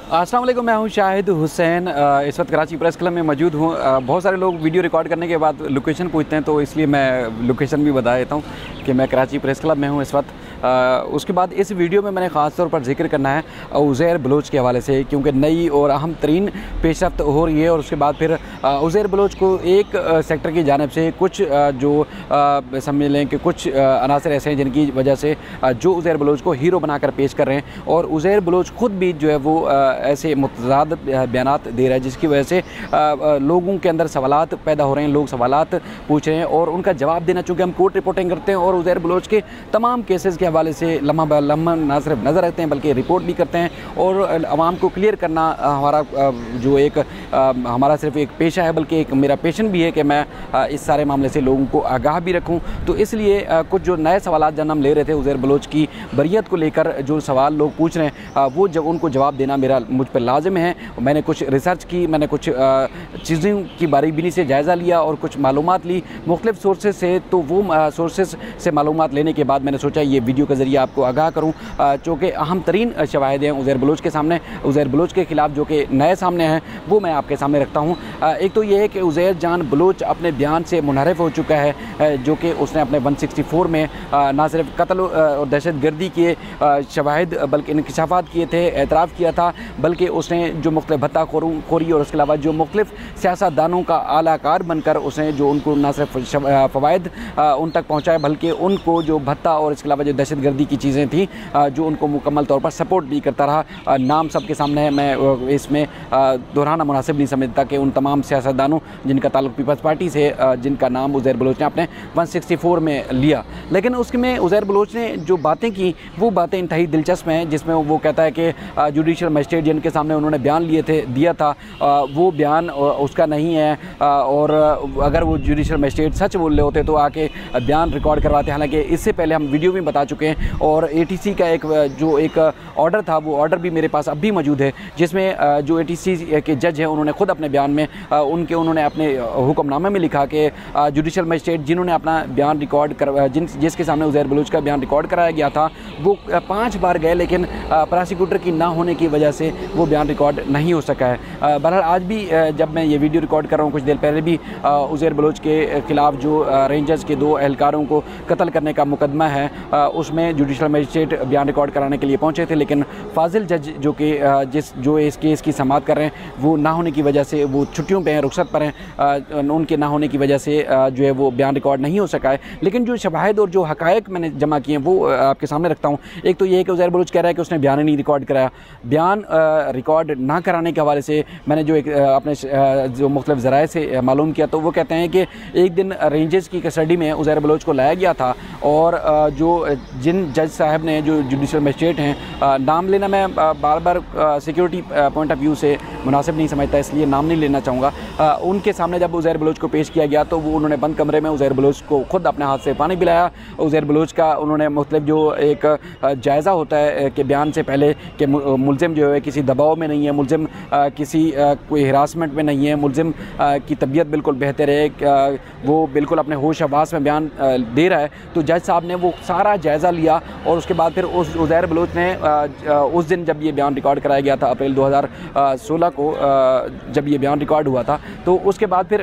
अस्सलाम वालेकुम, मैं हूं शाहिद हुसैन। इस वक्त कराची प्रेस क्लब में मौजूद हूं। बहुत सारे लोग वीडियो रिकॉर्ड करने के बाद लोकेशन पूछते हैं, तो इसलिए मैं लोकेशन भी बता देता हूं कि मैं कराची प्रेस क्लब में हूं इस वक्त। उसके बाद इस वीडियो में मैंने ख़ास तौर पर जिक्र करना है उज़ैर बलोच के हवाले से, क्योंकि नई और अहम तरीन पेशरफ्त हो रही है। और उसके बाद फिर उज़ैर बलोच को एक सेक्टर की जानिब से कुछ जो समझ लें कि कुछ अनासर ऐसे हैं जिनकी वजह से जो उज़ैर बलोच को हीरो बनाकर पेश कर रहे हैं। और उज़ैर बलोच ख़ुद भी जो है वो ऐसे मुतज़ाद बयानात दे रहा है, जिसकी वजह से लोगों के अंदर सवालात पैदा हो रहे हैं, लोग सवालात पूछ रहे हैं और उनका जवाब देना। चूँकि हम कोर्ट रिपोर्टिंग करते हैं और उज़ैर बलोच के तमाम केसेस के हवाले से लम्हा ब लम्हा ना सिर्फ नज़र रखते हैं बल्कि रिपोर्ट भी करते हैं। और आवाम को क्लियर करना हमारा जो एक हमारा सिर्फ एक पेशा है, बल्कि एक मेरा पैशन भी है कि मैं इस सारे मामले से लोगों को आगाह भी रखूँ। तो इसलिए कुछ जो नए सवालात जब हम ले रहे थे उज़ैर बलोच की बरियत को लेकर, जो सवाल लोग पूछ रहे हैं वो जब उनको जवाब देना मेरा मुझ पर लाजिम है। मैंने कुछ रिसर्च की, मैंने कुछ चीज़ों की बारीबीनी से जायज़ा लिया और कुछ मालूमात ली मुख्तलिफ़ सोर्सेज से। तो वो सोर्सेज से मालूमात लेने के बाद मैंने सोचा ये वीडियो के ज़रिए आपको आगाह करूँ, चूँकि अहम तरीन शवाहिद हैं उज़ैर बलोच के सामने, उज़ैर बलोच के ख़िलाफ़ जो कि नए सामने हैं वो मैं आपके सामने रखता हूँ। एक तो ये है कि उज़ैर जान बलोच अपने बयान से मुनहरफ हो चुका है, जो कि उसने अपने 164 में ना सिर्फ कत्ल और दहशत गर्दी के शवाहिद बल्कि इंकशाफात किए थे, एतराफ़ किया था, बल्कि उसने जो मुख्तलिफ़ भत्ता खोरी और उसके अलावा जो मुख्तलिफ़ सियासतदानों का आलाकार बनकर उसने जो उनको ना सिर्फ फ़वाइद उन तक पहुँचाए, बल्कि उनको जो भत्ता और इसके अलावा जो दहशत गर्दी की चीज़ें थी जो उनको मुकम्मल तौर पर सपोर्ट भी करता रहा। नाम सबके सामने है, मैं इसमें दोहराना मुनासिब नहीं समझता कि उन तमाम सियासतदानों जिनका ताल्लुक़ पीपल्स पार्टी से, जिनका नाम उज़ैर बलोच ने अपने 164 में लिया। लेकिन उसमें उज़ैर बलोच ने जो बातें की वो बातें इंतहाई दिलचस्प हैं, जिसमें वो कहता है कि जुडिशल मजिस्ट्रेट जिनके सामने उन्होंने बयान दिया था वो बयान उसका नहीं है, और अगर वो जुडिशल मजिस्ट्रेट सच बोल रहे होते तो आके बयान रिकॉर्ड करवाते। हालांकि इससे पहले हम वीडियो में बता चुके हैं और ATC का एक ऑर्डर था, वो ऑर्डर भी मेरे पास अब भी मौजूद है, जिसमें जो ATC के जज हैं उन्होंने ख़ुद अपने बयान में उन्होंने अपने हुक्मनामे में लिखा कि जुडिशल मजिस्ट्रेट जिन्होंने अपना बयान रिकॉर्ड जिसके सामने उज़ैर बलोच का बयान रिकॉर्ड कराया गया था वो 5 बार गए, लेकिन प्रोसिक्यूटर की ना होने की वजह से वो बयान रिकॉर्ड नहीं हो सका है। बहरहाल आज भी जब मैं ये वीडियो रिकॉर्ड कर रहा हूँ, कुछ देर पहले भी उज़ैर बलोच के ख़िलाफ़ जो रेंजर्स के 2 एहलकारों को कत्ल करने का मुकदमा है उसमें जुडिशल मजिस्ट्रेट बयान रिकॉर्ड कराने के लिए पहुँचे थे, लेकिन फाजिल जज जो इस केस की समाअत कर रहे हैं वो ना होने की वजह से वो छुट्टियों पर हैं, रुखसत पर हैं, उनके ना होने की वजह से जो है वो बयान रिकॉर्ड नहीं हो सका है। लेकिन जो शवाहिद और जो हक़ाइक़ मैंने जमा किए हैं वो आपके सामने रखता हूँ। एक तो ये है कि उज़ैर बलोच कह रहा है कि उसने बयान नहीं रिकॉर्ड कराया। बयान रिकॉर्ड ना कराने के हवाले से मैंने जो अपने जो मुख्तलिफ़ ज़राए से मालूम किया तो वो कहते हैं कि एक दिन रेंजर्स की कस्टडी में उज़ैर बलोच को लाया गया था और जो जिन जज साहब ने जो जुडिशल मजिस्ट्रेट हैं, नाम लेना मैं बार बार सिक्योरिटी पॉइंट ऑफ व्यू से मुनासिब नहीं समझता, इसलिए नाम नहीं लेना चाहूँगा। उनके सामने जब उज़ैर बलोच को पेश किया गया तो वो उन्होंने बंद कमरे में उज़ैर बलोच को ख़ुद अपने हाथ से पानी पिलाया। उज़ैर बलोच का उन्होंने मुख्तलिफ़ जो एक जायज़ा होता है कि बयान से पहले कि मुलज़िम जो है किसी दबाव में नहीं है, मुलज़िम किसी कोई हिरासमेंट में नहीं है, मुलज़िम की तबीयत बिल्कुल बेहतर है, वो बिल्कुल अपने होश हवास में बयान दे रहा है। तो जज साहब ने वो सारा जायज़ा लिया और उसके बाद फिर उस उज़ैर बलोच ने उस दिन जब ये बयान रिकॉर्ड कराया गया था अप्रैल 2016 को जब ये बयान रिकॉर्ड हुआ था, तो उसके बाद फिर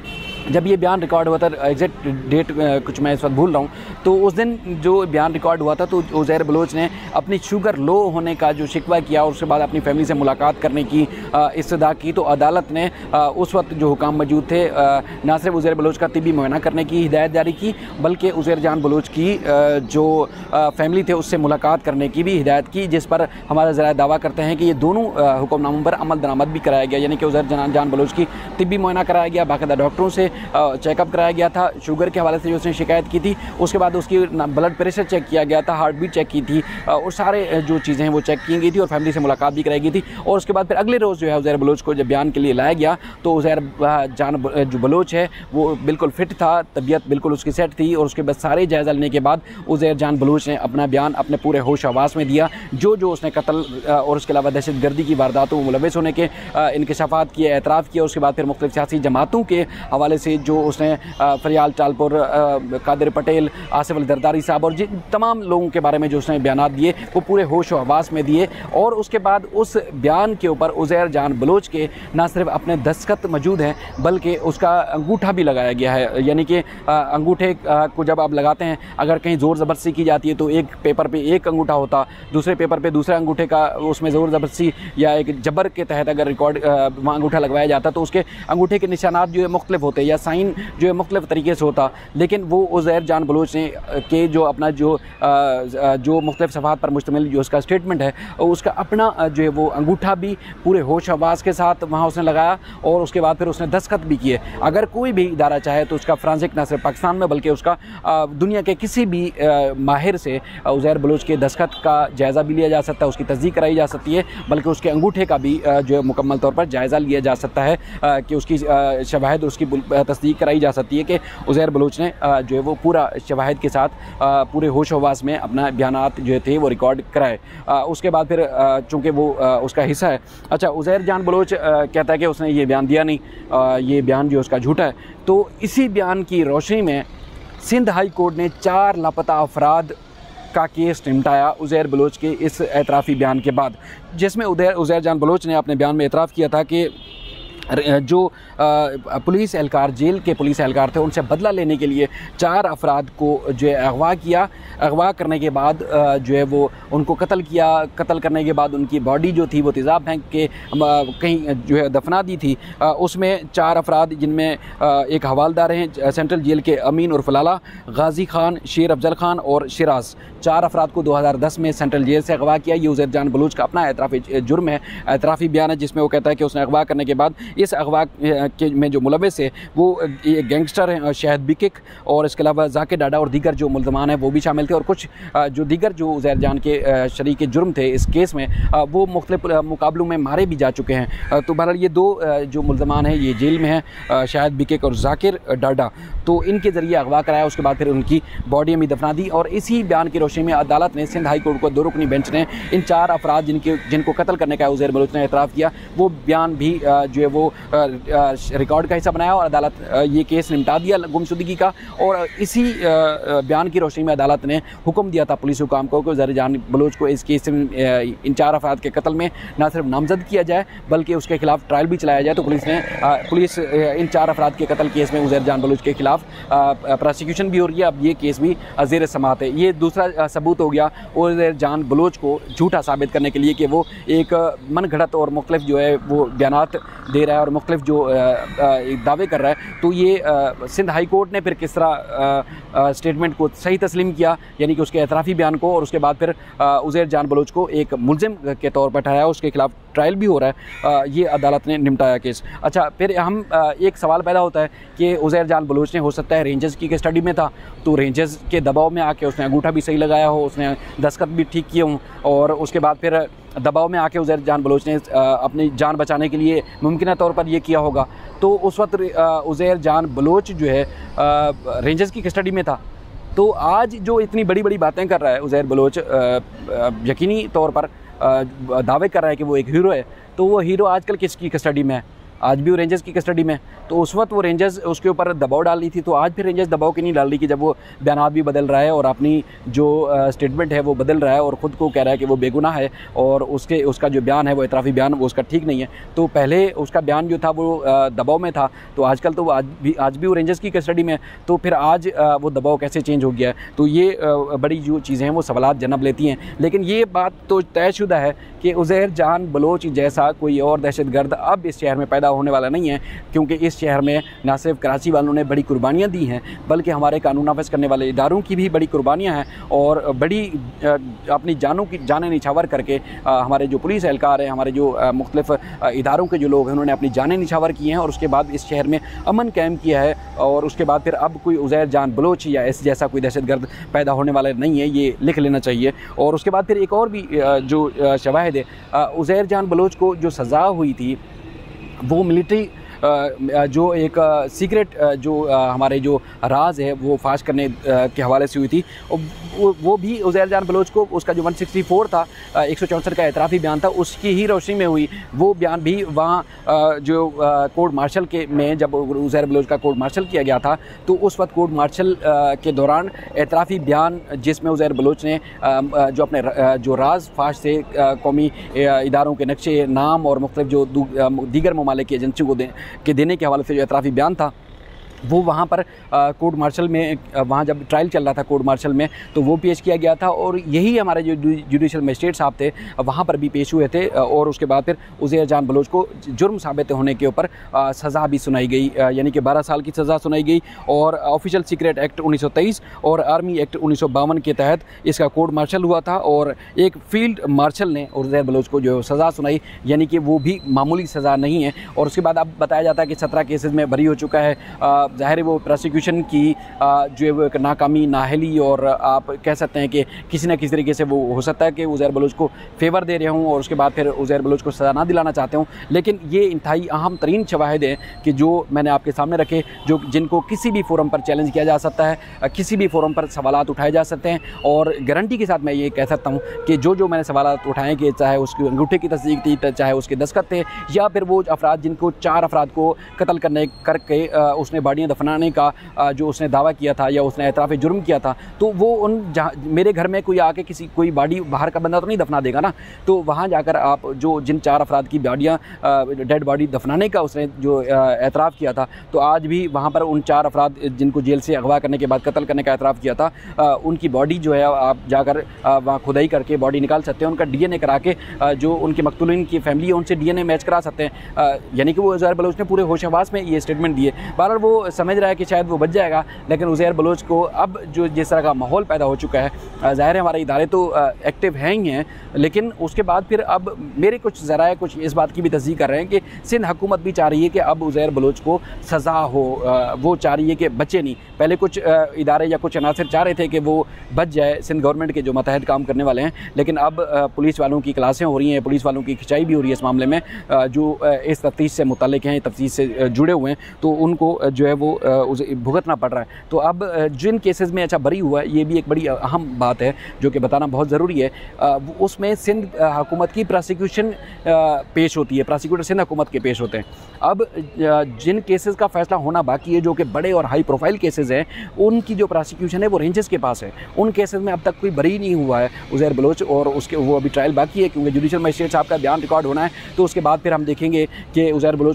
जब ये बयान रिकॉर्ड हुआ था, एग्जैक्ट डेट कुछ मैं इस वक्त भूल रहा हूँ, तो उस दिन जो बयान रिकॉर्ड हुआ था तो उज़ैर बलोच ने अपनी शुगर लो होने का जो शिकवा किया और उसके बाद अपनी फैमिली से मुलाकात करने की इस्तदा की। तो अदालत ने उस वक्त जो हुकाम मौजूद थे ना सिर्फ उज़ैर बलोच का तिब्बी मुआयना करने की हिदायत जारी की, बल्कि उज़ैर जान बलोच की जो फैमिली थे उससे मुलाकात करने की भी हिदायत की, जिस पर हमारा ज़रा दावा करते हैं कि ये दोनों हुक्मनामों पर अमल दरामद भी कराया गया। यानी कि उज़ैर जान बलोच की तिब्बी मुआयना कराया गया, बाकायदा डॉक्टरों से चेकअप कराया गया था, शुगर के हवाले से जो उसने शिकायत की थी, उसके बाद उसकी ब्लड प्रेशर चेक किया गया था, हार्ट बीट चेक की थी और सारे जो चीज़ें हैं वो चेक की गई थी और फैमिली से मुलाकात भी कराई गई थी। और उसके बाद फिर अगले रोज़ जो है उज़ैर बलोच को जब बयान के लिए लाया गया तो उज़ैर जान जो बलोच है वो बिल्कुल फिट था, तबीयत बिल्कुल उसकी सेट थी और उसके बाद सारे जायज़ा लेने के बाद उज़ैर जान बलोच ने अपना बयान अपने पूरे होश हवास में दिया। जो उसने कत्ल और उसके अलावा दहशत गर्दी की वारदातों में मुलविस होने के इंकशाफात किए, एतराफ़ किया, उसके बाद फिर मुख्तलिफ़ सियासी जमातों के हवाले से जो उसने फरियाल टालपुर, कादिर पटेल, आसिफ अल जरदारी साहब और जिन तमाम लोगों के बारे में जो उसने बयान दिए वो पूरे होश व हवास में दिए। और उसके बाद उस बयान के ऊपर उज़ैर जान बलोच के ना सिर्फ अपने दस्तखत मौजूद हैं बल्कि उसका अंगूठा भी लगाया गया है। यानी कि अंगूठे को जब आप लगाते हैं, अगर कहीं ज़ोर ज़बरदस्ती की जाती है तो एक पेपर पे एक अंगूठा होता, दूसरे पेपर पे दूसरे अंगूठे का उसमें ज़ोर ज़बरदस्ती या एक जबर के तहत अगर रिकॉर्ड वहाँ अंगूठा लगवाया जाता तो उसके अंगूठे के निशानात जो है मुख्तलिफ होते या साइन जो है मुख्तलिफ तरीके से होता। लेकिन वो उज़ैर जान बलोच ने के जो अपना जो मुख्तलिफ सफ़हात पर मुश्तमिल जो उसका स्टेटमेंट है उसका अपना जो है वो अंगूठा भी पूरे होश हवास के साथ वहाँ उसने लगाया और उसके बाद फिर उसने दस्तखत भी किए। अगर कोई भी इदारा चाहे तो उसका फ्रांसिक न सिर्फ पाकिस्तान में बल्कि उसका दुनिया के किसी भी माहिर से उज़ैर बलोच के दस्तखत का जायज़ा भी लिया जा सकता है, उसकी तस्दीक कराई जा सकती है, बल्कि उसके अंगूठे का भी जो है मुकम्मल तौर पर जायज़ा लिया जा सकता है कि उसकी शवाहिद उसकी तस्दीक कराई जा सकती है कि उज़ैर बलोच ने जो है वो पूरा शवाहिद के साथ पूरे होश हवास में अपना बयानात जो थे वो रिकॉर्ड कराए। उसके बाद फिर चूँकि वो उसका हिस्सा है। अच्छा, उज़ैर जान बलोच कहता है कि उसने ये बयान दिया नहीं, ये बयान जो उसका झूठा है। तो इसी बयान की रोशनी में सिंध हाई कोर्ट ने 4 लापता अफराद का केस निपटाया उज़ैर बलोच के इस एतराफ़ी बयान के बाद, जिसमें उज़ैर जान बलोच ने अपने बयान में एतराफ़ किया था कि जो पुलिस एहलकार, जेल के पुलिस एहलकार थे, उनसे बदला लेने के लिए 4 अफराद को जो है अगवा किया। अगवा करने के बाद जो है वो उनको कत्ल किया। कत्ल करने के बाद उनकी बॉडी जो थी वो तेज़ाब फेंक के कहीं जो है दफना दी थी। उसमें 4 अफराद जिनमें एक हवालदार हैं सेंट्रल जेल के अमीन उर्फ लाला, गाजी खान, शेर अफजल खान और शिराज, 4 अफराद को 2010 में सेंट्रल जेल से अगवा किया। ये उज़ैर जान बलोच का अपना एतराफ़ी जुर्म है, एतराफ़ी बयान है, जिसमें वो कहता है कि उसने अगवा करने के बाद इस अगवा के में जो मुलव्वस है वो ये गैंगस्टर हैं शहद बिकिक और इसके अलावा जाकिर डाडा और दीगर जो मुल्ज़मान हैं वो भी शामिल थे और कुछ जो दीगर जो उज़ैर जान के शरीक जुर्म थे इस केस में वो मुख्तलिफ मुकाबलों में मारे भी जा चुके हैं। तो बहरहाल ये 2 जो मुल्ज़मान हैं ये जेल में हैं, शहद बिकिक और जाकिर डाडा। तो इनके ज़रिए अगवा कराया, उसके बाद फिर उनकी बॉडी में दफना दी। और इसी बयान की रोशनी में अदालत ने, सिंध हाई कोर्ट को 2 रुकनी बेंच ने इन 4 अफराद जिनको कत्ल करने का उज़ैर बलोच ने एतराफ़ किया वो बयान भी जो है वो रिकॉर्ड का हिस्सा बनाया और अदालत ये केस निपटा दिया गुमशुदगी का। और इसी बयान की रोशनी में अदालत ने हुक्म दिया था पुलिस हुकाम को कि उज़ैर जान बलोच को इस केस में इन 4 अफराद के कत्ल में न सिर्फ नामजद किया जाए बल्कि उसके खिलाफ ट्रायल भी चलाया जाए। तो पुलिस इन 4 अफराद के कत्ल केस में उज़ैर जान बलोच के खिलाफ प्रोसिक्यूशन भी हो रही है। अब ये केस भी ज़ेर समाअत है। ये दूसरा सबूत हो गया उज़ैर जान बलोच को झूठा साबित करने के लिए कि वो एक मन घड़त और मुख्तलिफ जो है वो बयानात दे रहा है और मुख्तलिफ जो दावे कर रहा है। तो ये सिंध हाई कोर्ट ने फिर किस तरह स्टेटमेंट को सही तस्लीम किया, यानी कि उसके एतराफ़ी बयान को, और उसके बाद फिर उज़ैर जान बलोच को एक मुलज़िम के तौर पर ठहराया, उसके खिलाफ ट्रायल भी हो रहा है। ये अदालत ने निपटाया केस। अच्छा, फिर हम एक सवाल पैदा होता है कि उज़ैर जान बलोच ने हो सकता है रेंजर्स की कस्टडी में था तो रेंजर्स के दबाव में आके उसने अंगूठा भी सही लगाया हो, उसने दस्तखत भी ठीक किए हों और उसके बाद फिर दबाव में आके उज़ैर जान बलोच ने अपनी जान बचाने के लिए मुमकिन तौर पर ये किया होगा। तो उस वक्त उज़ैर जान बलोच जो है रेंजर्स की कस्टडी में था। तो आज जो इतनी बड़ी बड़ी बातें कर रहा है उज़ैर बलोच, यकीनी तौर पर दावे कर रहा है कि वो एक हीरो है, तो वो हीरो आजकल किसकी कस्टडी में है? आज भी वो रेंजर्स की कस्टडी में। तो उस वक्त वो रेंजर्स उसके ऊपर दबाव डाल रही थी, तो आज फिर रेंजर्स दबाव की नहीं डाल रही कि जब वो बयानात भी बदल रहा है और अपनी जो स्टेटमेंट है वो बदल रहा है और ख़ुद को कह रहा है कि वो बेगुनाह है और उसका जो बयान है वो एतराफ़ी बयान वो उसका ठीक नहीं है। तो पहले उसका बयान जो था वो दबाव में था, तो आजकल तो वो आज भी वो रेंजर्स की कस्टडी में, तो फिर आज वो दबाव कैसे चेंज हो गया है? तो ये बड़ी जो चीज़ें हैं वो सवालात जन्म लेती हैं। लेकिन ये बात तो तयशुदा है कि उज़ैर जान बलोच जैसा कोई और दहशतगर्द अब इस शहर में पैदा होने वाला नहीं है, क्योंकि इस शहर में न सिर्फ कराची वालों ने बड़ी कुर्बानियाँ दी हैं बल्कि हमारे कानून नाफिज करने वाले इदारों की भी बड़ी कुर्बानियाँ हैं और बड़ी अपनी जानें निछावर करके हमारे जो पुलिस एहलकार हैं, हमारे जो मुख्तलिफ इदारों के जो लोग हैं, उन्होंने अपनी जानें निछावर की हैं और उसके बाद इस शहर में अमन कायम किया है। और उसके बाद फिर अब कोई उज़ैर जान बलोच या इस जैसा कोई दहशतगर्द पैदा होने वाला नहीं है, ये लिख लेना चाहिए। और उसके बाद फिर एक और भी जो शवाहिद है, उज़ैर जान बलोच को जो सज़ा हुई थी वो मिलिट्री जो एक सीक्रेट जो हमारे जो राज है वो फाश करने के हवाले से हुई थी, वो भी उज़ैर जान बलोच को उसका जो 164 था 164 का एतराफ़ी बयान था उसकी ही रोशनी में हुई। वो बयान भी वहाँ जो कोर्ट मार्शल के में जब उज़ैर बलोच का कोर्ट मार्शल किया गया था तो उस वक्त कोर्ट मार्शल के दौरान एतराफ़ी बयान जिसमें उज़ैर बलोच ने जो अपने जो राज फाश से कौमी इदारों के नक्शे नाम और मुख्तलिफ जो दीगर ममालिक की एजेंसियों को देने के हवाले से जो एतराफ़ी बयान था वो वहाँ पर कोर्ट मार्शल में वहाँ जब ट्रायल चल रहा था कोर्ट मार्शल में तो वो पेश किया गया था और यही हमारे जो जुडिशल मजिस्ट्रेट साहब थे वहाँ पर भी पेश हुए थे और उसके बाद फिर उज़ैर जान बलोच को जुर्म साबित होने के ऊपर सज़ा भी सुनाई गई, यानी कि 12 साल की सज़ा सुनाई गई और ऑफिशियल सीक्रेट एक्ट 1923 और आर्मी एक्ट 1952 के तहत इसका कोर्ट मार्शल हुआ था और एक फील्ड मार्शल ने उज़ैर बलोच को जो सज़ा सुनाई, यानी कि वो भी मामूली सज़ा नहीं है। और उसके बाद अब बताया जाता है कि 17 केसेस में बरी हो चुका है। ज़ाहिर है वो प्रोसिक्यूशन की जो है वो एक नाकामी नाहली और आप कह सकते हैं कि किसी न किसी तरीके से वो हो सकता है कि उज़ैर बलोच को फेवर दे रहे हों और उसके बाद फिर उज़ैर बलोच को सज़ा ना दिलाना चाहते हों। लेकिन ये इंतहाई अहम तरीन शवाहिद हैं कि जो मैंने आपके सामने रखे, जो जिनको किसी भी फोरम पर चैलेंज किया जा सकता है, किसी भी फोरम पर सवालात उठाए जा सकते हैं और गारंटी के साथ मैं ये कह सकता हूँ कि जो मैंने सवालात उठाए कि चाहे उसकी अंगूठे की तस्दीक थी, चाहे उसके दस्तखत थे या फिर वो अफराद जिनको 4 अफराद को कत्ल करके उसने बाडियाँ दफनाने का जो उसने दावा किया था या उसने एतराफ़ जुर्म किया था, तो वो मेरे घर में कोई आके कोई बाडी बाहर का बंदा तो नहीं दफना देगा ना। तो वहाँ जाकर आप जिन 4 अफराद की बाडियाँ डेड बॉडी दफनाने का उसने जो एतराफ़ किया था, तो आज भी वहाँ पर उन 4 अफराद जिनको जेल से अगवा करने के बाद कत्ल करने का एतराफ़ किया था उनकी बॉडी जो है आप जाकर वहाँ खुदाई करके बॉडी निकाल सकते हैं, उनका DNA करा के जो उनके मकतूलिन की फैमिली है उनसे DNA मैच करा सकते हैं। यानी कि वो उज़ैर बलोच ने पूरे होश हवास में ये स्टेटमेंट दिए। बहरहाल वो समझ रहा है कि शायद वो बच जाएगा, लेकिन उज़ैर बलोच को अब जो जिस तरह का माहौल पैदा हो चुका है, ज़ाहिर है हमारे इदारे तो एक्टिव हैं ही हैं, लेकिन उसके बाद फिर अब मेरे कुछ ज़राए कुछ इस बात की भी तस्दीक कर रहे हैं कि सिंध हुकूमत भी चाह रही है कि अब उज़ैर बलोच को सज़ा हो, वो चाह रही है कि बचे नहीं। पहले कुछ इदारे या कुछ अनासर चाह रहे थे कि वो बच जाए, सिंध गवर्नमेंट के जो मतहद काम करने वाले हैं, लेकिन अब पुलिस वालों की क्लासें हो रही हैं, पुलिस वालों की खिंचाई भी हो रही है इस मामले में, जो इस तफ्तीश से मुतल्लिक हैं, तफ्तीश से जुड़े हुए हैं, तो उनको जो है वो भुगतना पड़ रहा है। तो अब जिन केसेस में अच्छा बरी हुआ है, ये भी एक बड़ी अहम बात है जो कि बताना बहुत ज़रूरी है। उसमें सिंध हुकूमत की प्रोसिक्यूशन पेश होती है, प्रोसिक्यूटर सिंध हुकूमत के पेश होते हैं। अब जिन केसेस का फ़ैसला होना बाकी है, जो कि बड़े और हाई प्रोफाइल केसेस हैं, उनकी जो प्रोसिक्यूशन है वो रेंजेस के पास है। उन केसेस में अब तक कोई बरी नहीं हुआ है उज़ैर बलोच, और उसके वो अभी ट्रायल बाकी है क्योंकि जुडिशल मजिस्ट्रेट साहब का बयान रिकॉर्ड होना है। तो उसके बाद फिर हम देखेंगे कि उज़ैर बलोच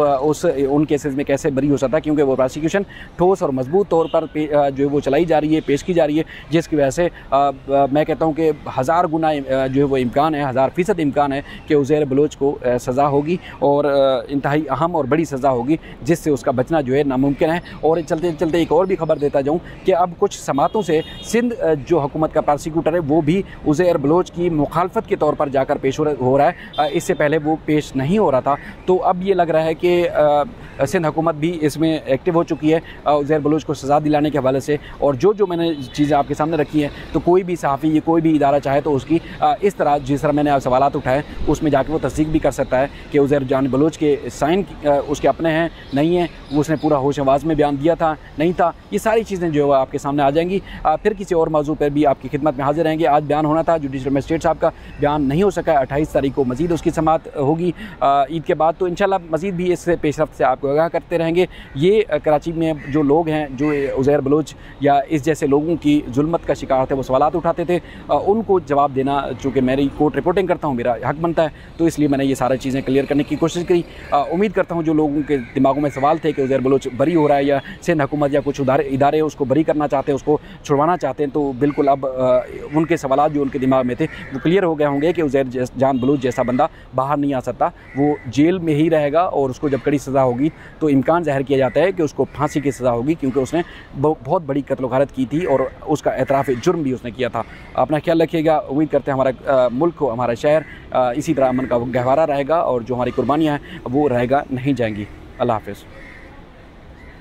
उन केसेस में कैसे बरी हो सकता है, क्योंकि वो प्रोसिक्यूशन ठोस और मजबूत तौर पर जो वो चलाई जा रही है, पेश की जा रही है, जिसकी वजह से मैं कहता हूँ कि 1000 गुना जो है वो इम्कान है, 1000% इम्कान है कि उज़ैर बलोच को सज़ा होगी और इंतहाई अहम और बड़ी सज़ा होगी, जिससे उसका बचना जो है नामुमकिन है। और चलते चलते एक और भी खबर देता जाऊँ कि अब कुछ समातों से सिंध जो हुकूमत का प्रोसिक्यूटर है वो भी उज़ैर बलोच की मुखालफत के तौर पर जाकर पेश हो रहा है। इससे पहले वो पेश नहीं हो रहा था, तो अब ये लग रहा है कि सिंध हुकूमत भी इसमें एक्टिव हो चुकी है उज़ैर बलोच को सज़ा दिलाने के हवाले से। और जो मैंने चीज़ें आपके सामने रखी हैं, तो कोई भी सहाफ़ी कोई भी इदारा चाहे तो उसकी इस तरह जिस तरह मैंने सवालात उठाए उसमें जाकर वो तस्दीक भी कर सकता है कि उज़ैर जान बलोच के साइन उसके अपने हैं नहीं हैं, वो उसने पूरा होश हवास में बयान दिया था नहीं था, ये सारी चीज़ें जो है आपके सामने आ जाएंगी। फिर किसी और मौजू पर भी आपकी खिदमत में हाजिर रहेंगे। आज बयान होना था, जुडिशल मजिस्ट्रेट साहब का बयान नहीं हो सका, 28 तारीख को मज़ीद उसकी समाअत होगी ईद के बाद, तो इंशाल्लाह मज़ीद भी इससे पेशरफ्त से आपको आगाह करते रहेंगे। ये कराची में जो लोग हैं जो उज़ैर बलोच या इस जैसे लोगों की जुल्मत का शिकार थे, वो सवालात उठाते थे, उनको जवाब देना चूँकि मेरी कोर्ट रिपोर्टिंग करता हूँ मेरा हक बनता है, तो इसलिए मैंने ये सारी चीज़ें क्लियर करने की कोशिश करी। उम्मीद करता हूँ जो लोगों के दिमागों में सवाल थे कि उज़ैर बलोच बरी हो रहा है या सिंध हुकूमत या कुछ इदारे उसको बरी करना चाहते हैं, उसको छुड़वाना चाहते हैं, तो बिल्कुल अब उनके सवाल जो उनके दिमाग में थे वो क्लियर हो गए होंगे कि उज़ैर जान बलोच जैसा बंदा बाहर नहीं आ सकता, वो जेल में ही रहेगा और उसको जब कड़ी सज़ा होगी तो इम्कान ज़ाहिर किया जाता है कि उसको फांसी की सज़ा होगी, क्योंकि उसने बहुत बड़ी कत्ल गारत की थी और उसका एतराफ़ जुर्म भी उसने किया था। अपना ख्याल रखिएगा। उम्मीद करते हैं हमारा मुल्क को, हमारा शहर इसी तरह अमन का गहवारा रहेगा और जो हमारी कुर्बानियाँ हैं वो रहेगा नहीं जाएंगी। अल्लाह हाफ़िज़।